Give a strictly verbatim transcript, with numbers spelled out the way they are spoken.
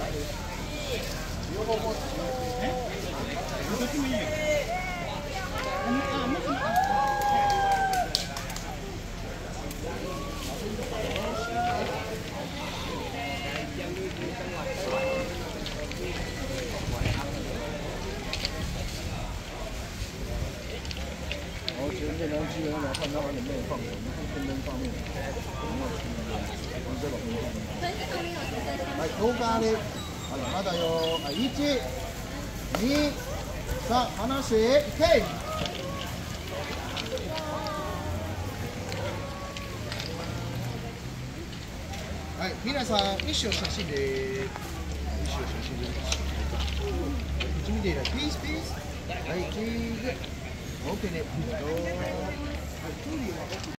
両方持ってね。どっちもいいよ。あ、もしも。然后其实这张基本上看它里面有放什么，空灯上面，有没有区别？从这个方向。はい、動画で、はい、まだよ、はい、いち、に、さん、離して、いけ。はい、皆さん、一緒写真で、一緒写真で。こっち見ていら、ピースピース。はい、チーズ。OK ね。